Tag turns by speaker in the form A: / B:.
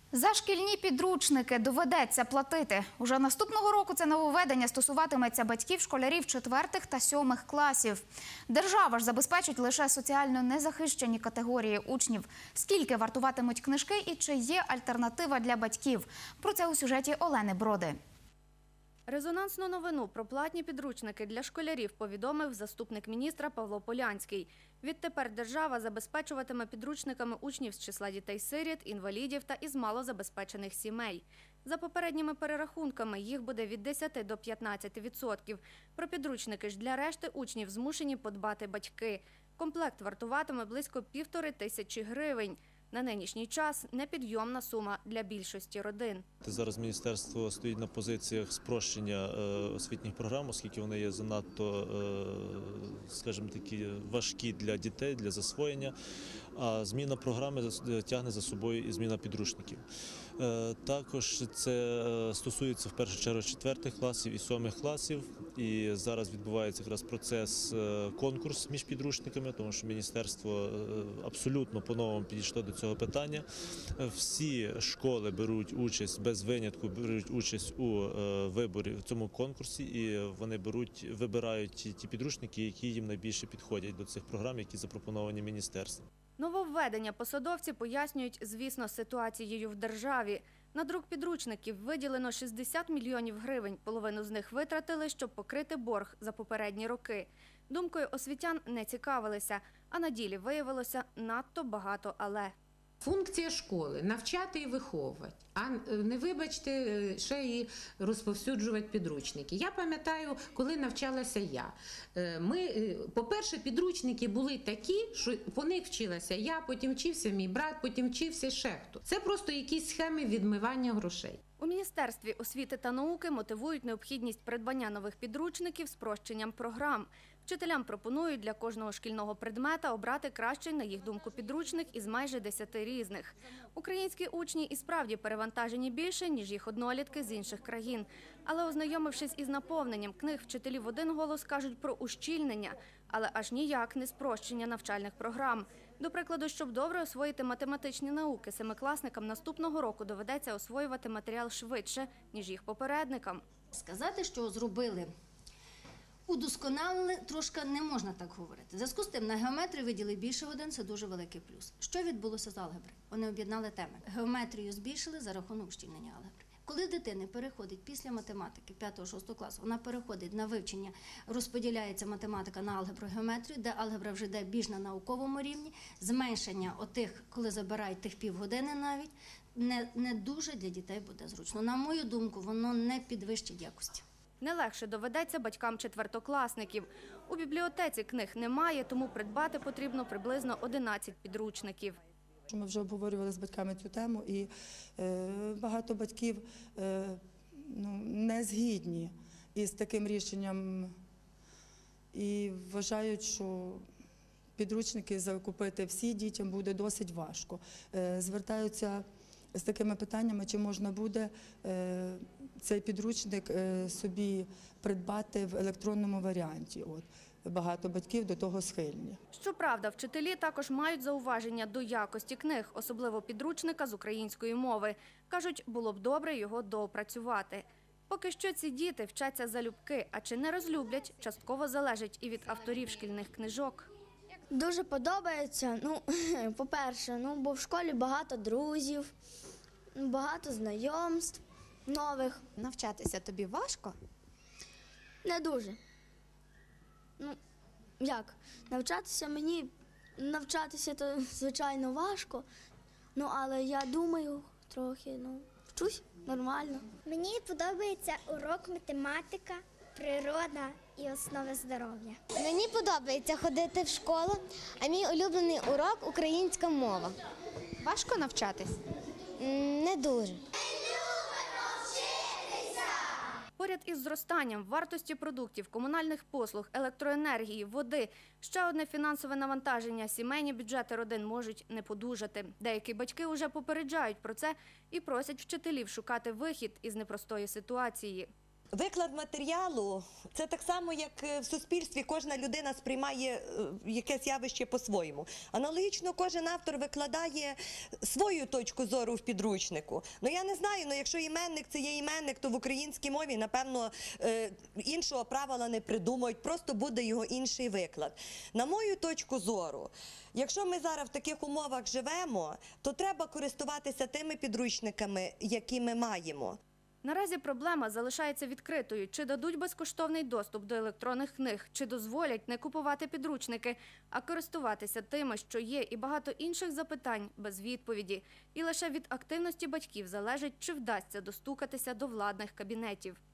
A: За шкільні підручники доведеться платити. Уже наступного року це нововведення стосуватиметься батьків школярів 4 та 7 класів. Держава ж забезпечить лише соціально незахищені категорії учнів. Скільки вартуватимуть книжки і чи є альтернатива для батьків? Про це у сюжеті Олени Броди.
B: Резонансну новину про платні підручники для школярів повідомив заступник міністра Павло Полянський. Відтепер держава забезпечуватиме підручниками учнів з числа дітей-сиріт, інвалідів та із малозабезпечених сімей. За попередніми перерахунками їх буде від 10 до 15%. Про підручники ж для решти учнів змушені подбати батьки. Комплект вартуватиме близько 1500 гривень. На нинішній час непідйомна сума для більшості родин.
C: Зараз міністерство стоїть на позиціях спрощення освітніх програм, оскільки вони є занадто, скажімо такі, важкі для дітей, для засвоєння. А зміна програми тягне за собою і зміна підручників. Також це стосується в першу чергу 4 класів і 7 класів. І зараз відбувається якраз процес конкурс між підручниками, тому що міністерство абсолютно по-новому підійшло до цього питання. Всі школи беруть участь, без винятку беруть участь у виборі в цьому конкурсі, і вони вибирають ті підручники, які їм найбільше підходять до цих програм, які запропоновані міністерством.
B: Нововведення посадовці пояснюють, звісно, ситуацією в державі. На друк підручників виділено 60 мільйонів гривень. Половину з них витратили, щоб покрити борг за попередні роки. Думкою освітян не цікавилися, а на ділі виявилося надто багато «але».
D: Функція школи – навчати і виховувати, а не, вибачте, ще і розповсюджувати підручники. Я пам'ятаю, коли навчалася я. По-перше, підручники були такі, що по них вчилася я, потім вчився мій брат, потім вчився ще хто. Це просто якісь схеми відмивання грошей.
B: У Міністерстві освіти та науки мотивують необхідність придбання нових підручників спрощенням програм. Вчителям пропонують для кожного шкільного предмета обрати кращий, на їх думку, підручник із майже 10 різних. Українські учні і справді перевантажені більше, ніж їх однолітки з інших країн. Але ознайомившись із наповненням книг, вчителі в один голос кажуть про ущільнення, але аж ніяк не спрощення навчальних програм. До прикладу, щоб добре освоїти математичні науки, семикласникам наступного року доведеться освоювати матеріал швидше, ніж їх попередникам.
E: Сказати, що зробили, удосконалили, трошки не можна так говорити. В зв'язку з тим, на геометрії виділи більше годин, це дуже великий плюс. Що відбулося з алгебри? Вони об'єднали теми. Геометрію збільшили за рахунок ущільнення алгебри. Коли дитина переходить після математики 5-6 класу, вона переходить на вивчення, розподіляється математика на алгебру, геометрію, де алгебра вже йде більш на науковому рівні, зменшення отих, коли забирають тих півгодини навіть, не дуже для дітей буде зручно. На мою думку, воно не підвищить якості.
B: Не легше доведеться батькам четвертокласників. У бібліотеці книг немає, тому придбати потрібно приблизно 11 підручників.
F: Ми вже обговорювали з батьками цю тему, і багато батьків не згідні із таким рішенням і вважають, що підручники закупити всі дітям буде досить важко. Звертаються з такими питаннями, чи можна буде цей підручник собі придбати в електронному варіанті. Багато батьків до того схильні.
B: Щоправда, вчителі також мають зауваження до якості книг, особливо підручника з української мови. Кажуть, було б добре його доопрацювати. Поки що ці діти вчаться залюбки, а чи не розлюблять, частково залежить і від авторів шкільних книжок.
G: Дуже подобається, по-перше, бо в школі багато друзів, багато знайомств нових.
H: Навчатися тобі важко?
G: Не дуже. Як? Навчатися то, звичайно, важко, але я думаю трохи, вчусь нормально.
I: Мені подобається урок математика, природа і основи здоров'я.
H: Мені подобається ходити в школу, а мій улюблений урок – українська мова. Важко навчатись? Не дуже.
B: Поряд із зростанням вартості продуктів, комунальних послуг, електроенергії, води, ще одне фінансове навантаження сімейні бюджети родин можуть не подужати. Деякі батьки вже попереджають про це і просять вчителів шукати вихід із непростої ситуації.
J: Виклад матеріалу – це так само, як в суспільстві кожна людина сприймає якесь явище по-своєму. Аналогічно кожен автор викладає свою точку зору в підручнику. Ну я не знаю, якщо іменник – це є іменник, то в українській мові, напевно, іншого правила не придумають, просто буде його інший виклад. На мою точку зору, якщо ми зараз в таких умовах живемо, то треба користуватися тими підручниками, які ми маємо.
B: Наразі проблема залишається відкритою. Чи дадуть безкоштовний доступ до електронних книг, чи дозволять не купувати підручники, а користуватися тими, що є, і багато інших запитань без відповіді. І лише від активності батьків залежить, чи вдасться достукатися до владних кабінетів.